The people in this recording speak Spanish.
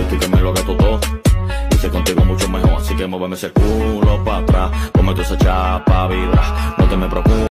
ti que me lo gasto todo. Hice contigo mucho mejor, así que muéveme ese culo pa' atrás. Ponme toda esa chapa, vibra, no te me preocupes.